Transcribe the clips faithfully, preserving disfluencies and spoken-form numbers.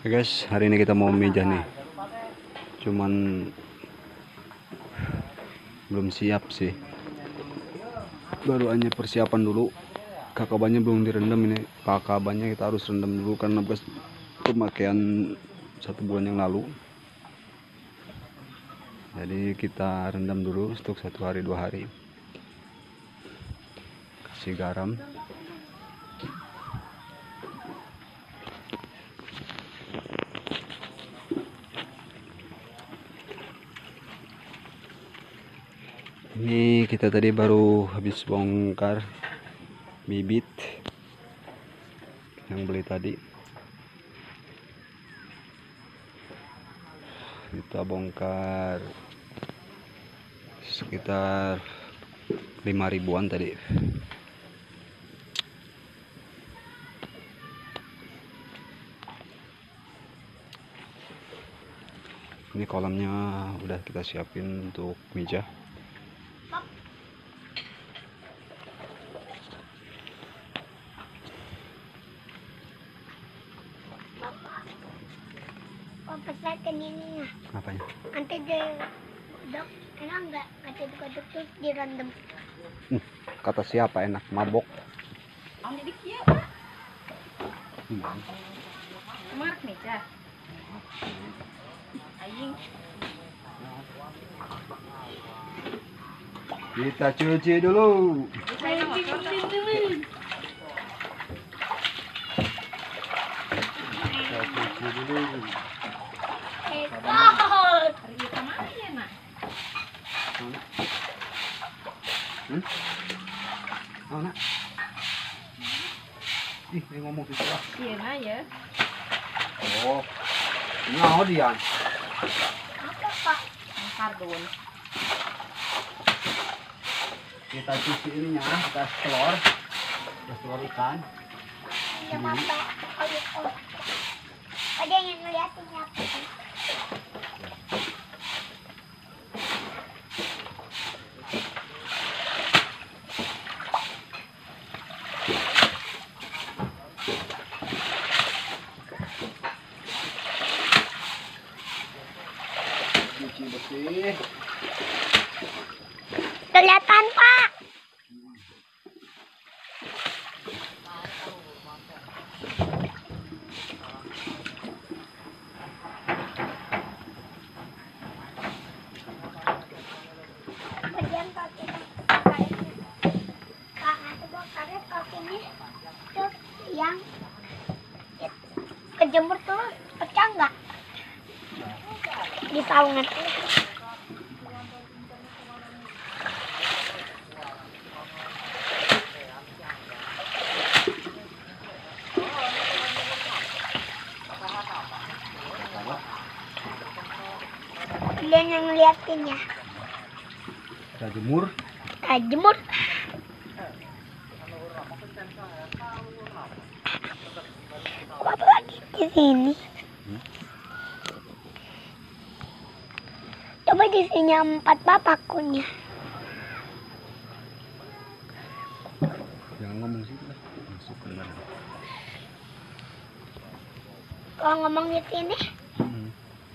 Oke guys, hari ini kita mau meja nih. Cuman belum siap sih. Baru hanya persiapan dulu. Kakabannya belum direndam ini. Kakabannya kita harus rendam dulu karena bekas pemakaian satu bulan yang lalu. Jadi kita rendam dulu untuk satu hari dua hari. Kasih garam. Ini kita tadi baru habis bongkar bibit yang beli tadi. Kita bongkar sekitar lima ribuan tadi. Ini kolamnya udah kita siapin untuk meja. Pesan ini ya. Apanya? Nanti di dok, enak nggak? Nanti dikodok terus direndam. Hmm, kata siapa enak mabok? Ang didik ya. Mark nih cah. Aing. Kita cuci dulu. Saya cuci dulu. Kita cuci dulu. Ekor. Pergi ke mana ya nak? Hmm? Oh, nak. Ih, dia ngomong gitu lah. Iya nak ya. Oh, ngau dia. Apa pak? Ang kardon. Kita cuci ininya, kita telur, kita telur ikan. Ya bapak. Oh gitu. Ada yang ngeliatin ya. Cuci bersih. Kelihatan pak. Kemudian pakai karetnya. Pak, nanti bawa karet pakainya. Terus yang kejemur tuh pecah nggak? Di saungan. Kalian yang ngeliatin ya. Kita jemur. Kita jemur. Kok apa lagi di sini? Hmm? Coba di sini empat bapak pakunya. Jangan ngomong situ lah. Masuk ke dalam. Kalau ngomong di sini, Hmm.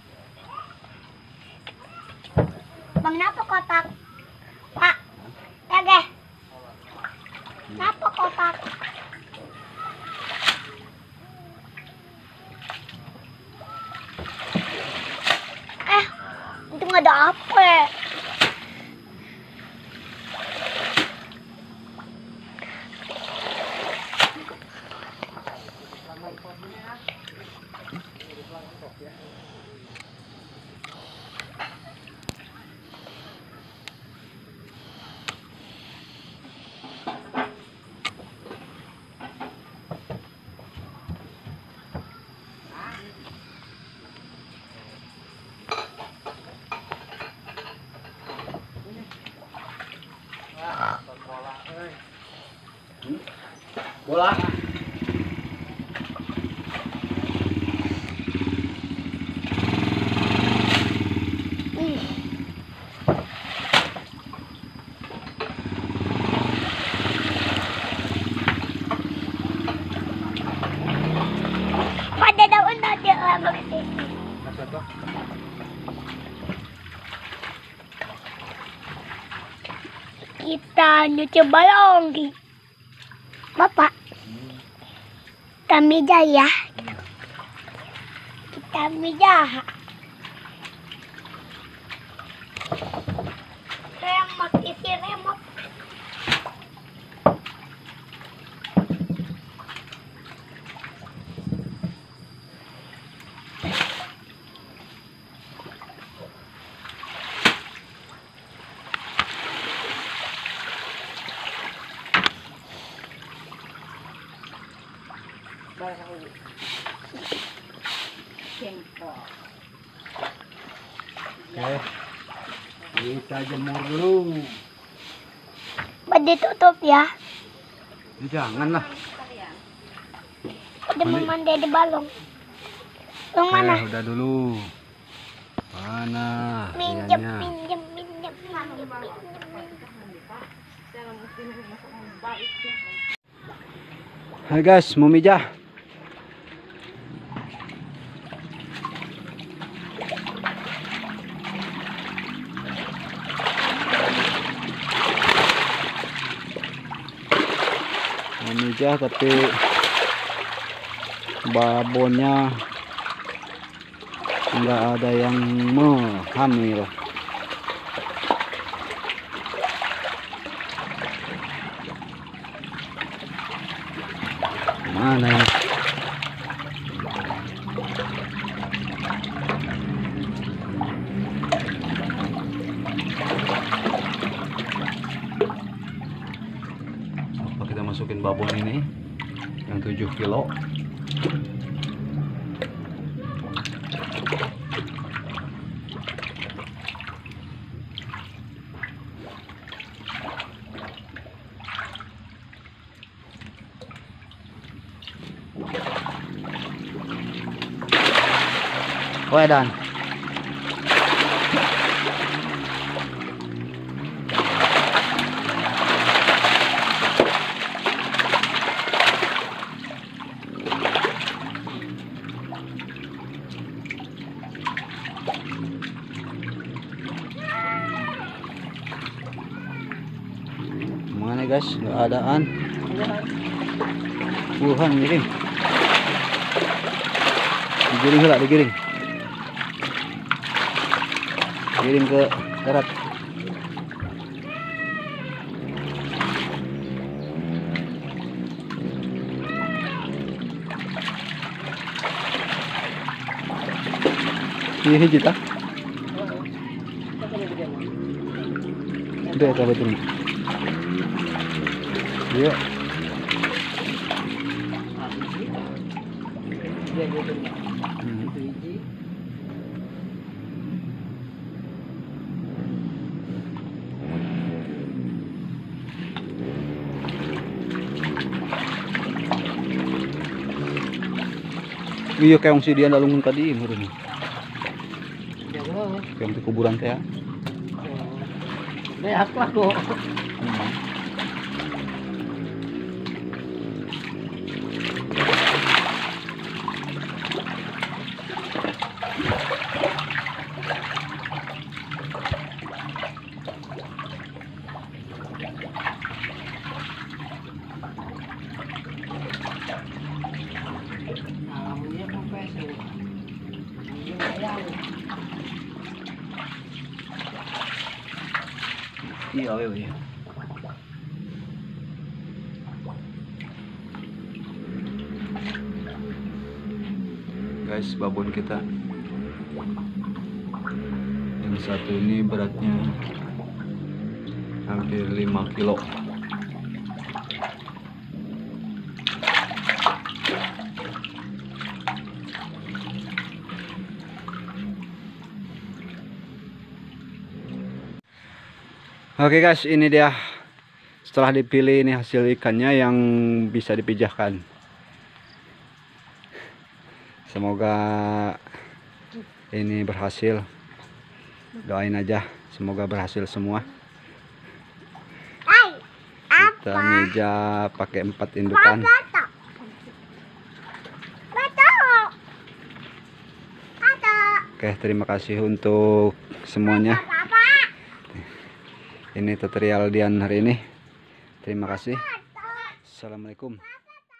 bang kenapa kotak? Pak, ya deh. Kenapa kotak? Eh, itu nggak ada apa? Bola. Pada daun nanti lama Kita nyuci balong. Bapak. Kita meja ya. Kita meja. Remote isi remote. Baru. Jengkol. Oke. Kita jemur dulu. Bapak ditutup ya. Jangan lah. Udah Mandi. memandai di balong. Yang mana? Eh, udah dulu. Mana? Minjem, ianya? minjem, minjem, minjem, minjem. Hai guys, mau mijah. Mau mijah tapi babonnya nggak ada yang mau hamil. Mana ya? Apa kita masukin babon ini yang tujuh kilo. Wedan. Mana guys, keadaan Wuhan giring. Digiring lah, digiring. Kirim ke darat. Ini hiji tak? Udah tak betul. Iya. Iya kayak yang si dia dalungan tadi meureun. Kayak yang di kuburan teh ya. Beak lah kok. Iya, iya, iya. Guys, babon kita yang satu ini beratnya hampir lima kilo. Oke guys, ini dia setelah dipilih ini hasil ikannya yang bisa dipijahkan. Semoga ini berhasil. Doain aja semoga berhasil semua. Hai, Kita meja pakai empat indukan. Bato. Bato. Bato. Oke, terima kasih untuk semuanya. Bapak. Ini tutorial Dian hari ini. Terima kasih. Assalamualaikum.